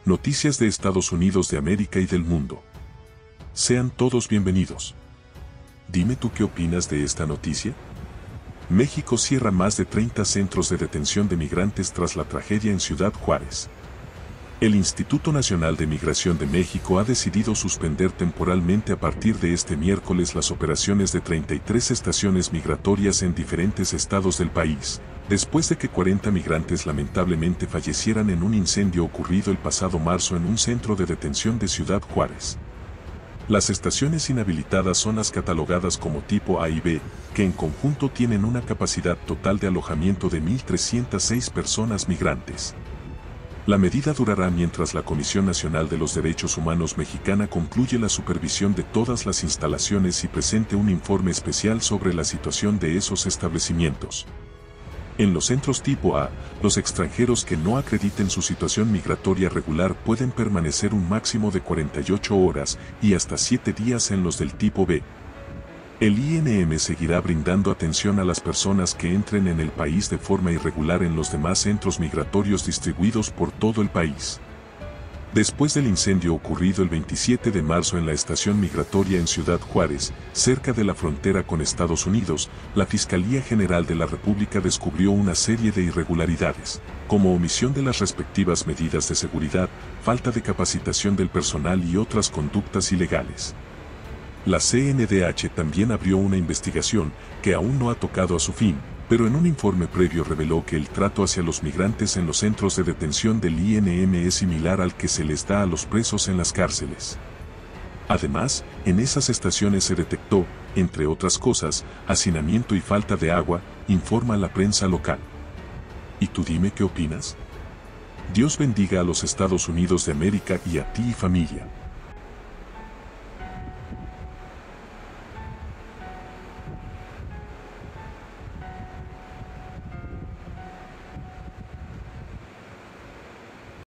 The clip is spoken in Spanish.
Noticias de Estados Unidos de América y del mundo. Sean todos bienvenidos. Dime tú qué opinas de esta noticia. México cierra más de 30 centros de detención de migrantes tras la tragedia en Ciudad Juárez. El Instituto Nacional de Migración de México ha decidido suspender temporalmente a partir de este miércoles las operaciones de 33 estaciones migratorias en diferentes estados del país, después de que 40 migrantes lamentablemente fallecieran en un incendio ocurrido el pasado marzo en un centro de detención de Ciudad Juárez. Las estaciones inhabilitadas son las catalogadas como tipo A y B, que en conjunto tienen una capacidad total de alojamiento de 1.306 personas migrantes. La medida durará mientras la Comisión Nacional de los Derechos Humanos mexicana concluye la supervisión de todas las instalaciones y presente un informe especial sobre la situación de esos establecimientos. En los centros tipo A, los extranjeros que no acrediten su situación migratoria regular pueden permanecer un máximo de 48 horas y hasta 7 días en los del tipo B. El INM seguirá brindando atención a las personas que entren en el país de forma irregular en los demás centros migratorios distribuidos por todo el país. Después del incendio ocurrido el 27 de marzo en la estación migratoria en Ciudad Juárez, cerca de la frontera con Estados Unidos, la Fiscalía General de la República descubrió una serie de irregularidades, como omisión de las respectivas medidas de seguridad, falta de capacitación del personal y otras conductas ilegales. La CNDH también abrió una investigación, que aún no ha tocado a su fin, pero en un informe previo reveló que el trato hacia los migrantes en los centros de detención del INM es similar al que se les da a los presos en las cárceles. Además, en esas estaciones se detectó, entre otras cosas, hacinamiento y falta de agua, informa la prensa local. ¿Y tú dime qué opinas? Dios bendiga a los Estados Unidos de América y a ti y familia.